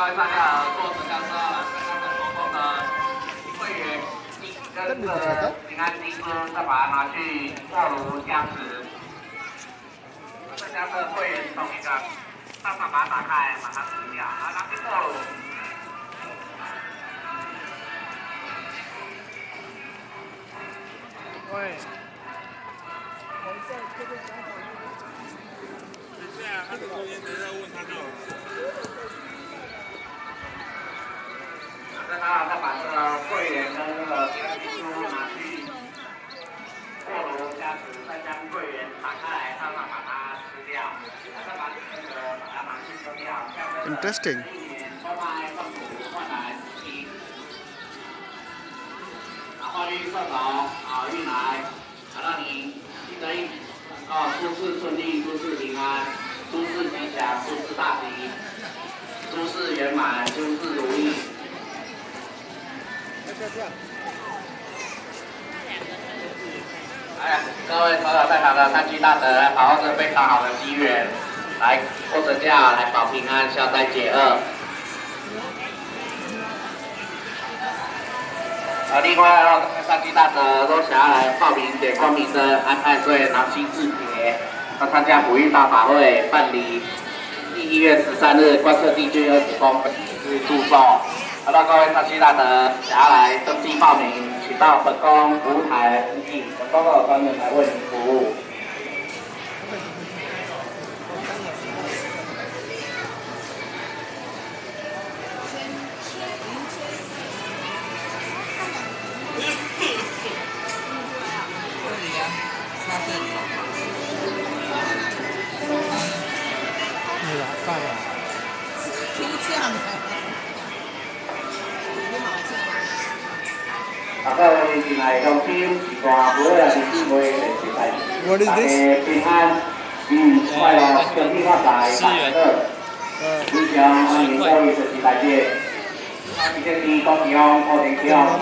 各位大家坐直升车，刚刚说过的会员跟着平安金珠，再把它拿去过炉加持。这家的会员同一个，上场把它打开，把它撕掉，然后拿去过炉。 喂。等一下，这个刚好。等一下，他的留言等一下问他就好了。 再把这个会员跟这个平安金珠拿去过炉加持，再将会员打开来，上把它吃掉，再把这个把它拿去丢掉。Interesting。外卖放土换来金，花绿色宝运来，让你一得一诸事顺利，诸事平安，诸事吉祥，诸事大吉，诸事圆满，诸事如意。 哎，各位所有在场的善居大德，来把握这非常好的机缘，来过着驾，来保平安，消灾解厄。另外，善居大德都想要来报名点光明灯、安太岁、拿金字帖，要参加普运大法会，办理1月13日观测地区20公本日祝寿。 好的，各位善居大德，想要来登记报名，请到本宫服务台登记，本宫都有专人来为您服务。大家进来乡亲，是大妹啊，是姊妹，是大家平安、快乐、身体发财、快乐。非常欢迎各位随时来电。今天是高雄高田桥。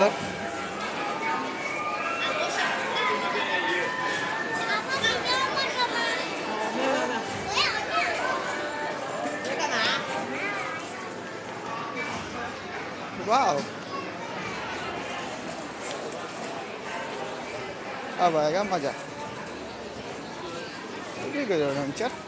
Wow. Vậy cái mà chả cái cái rồi làm chết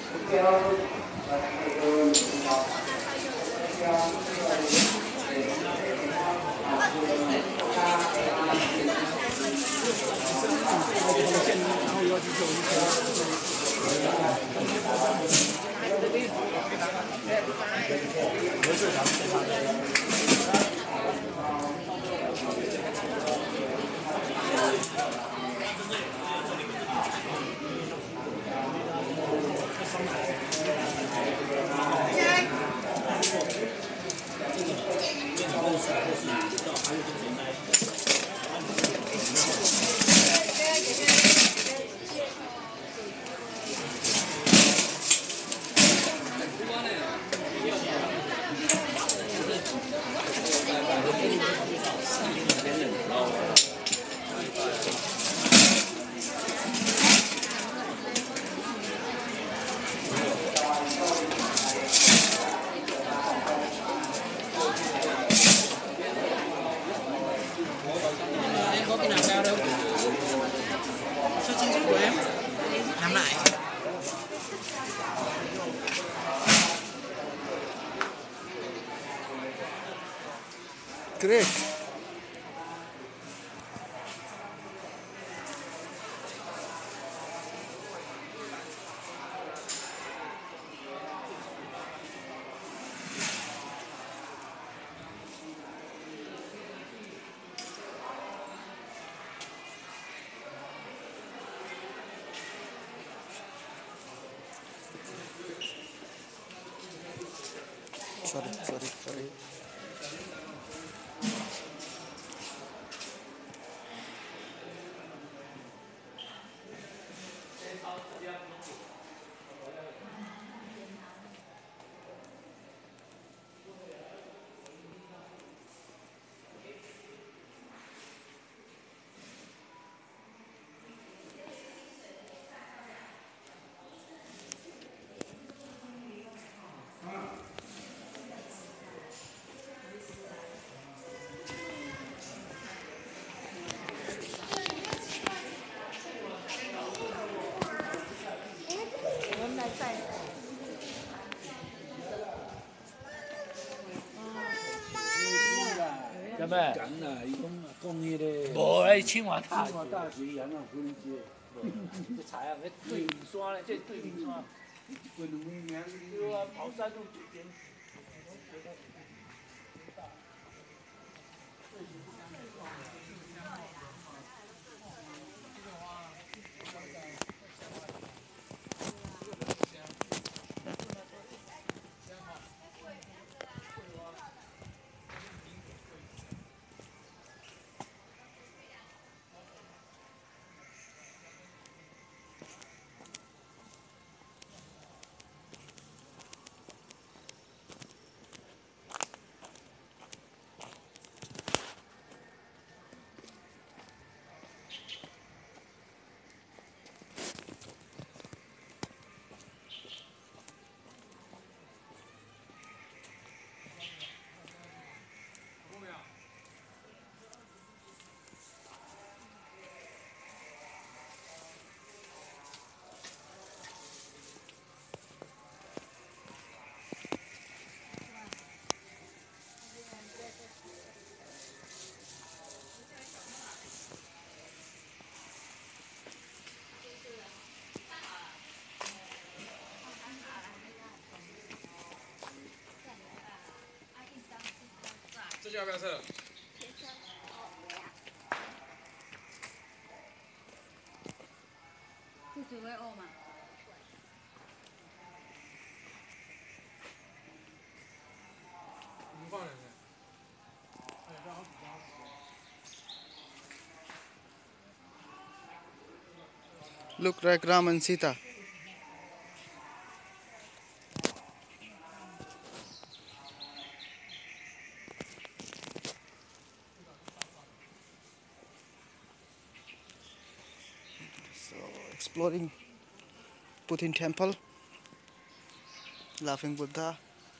Great. Sorry. 什么？ 讲啦，伊讲迄个。 无诶，青蛙大。 青蛙大学人啊，可能接。 这菜啊，那对面山咧，这对面山。 过两年。 对啊，跑山路这边。 这要不要测？ 不只会饿吗？ 你放两个。 Look like Ram and Sita. So exploring Putin temple, laughing Buddha.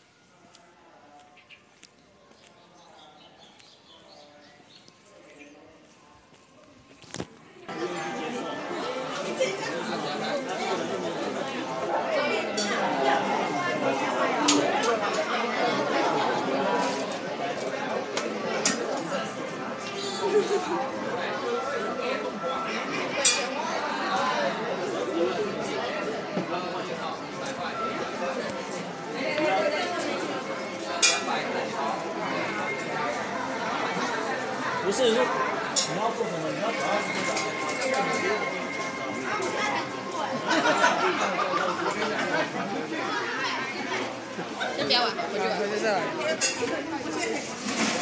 不是，你要做什么？你要找到这个。 先不要玩，回去玩。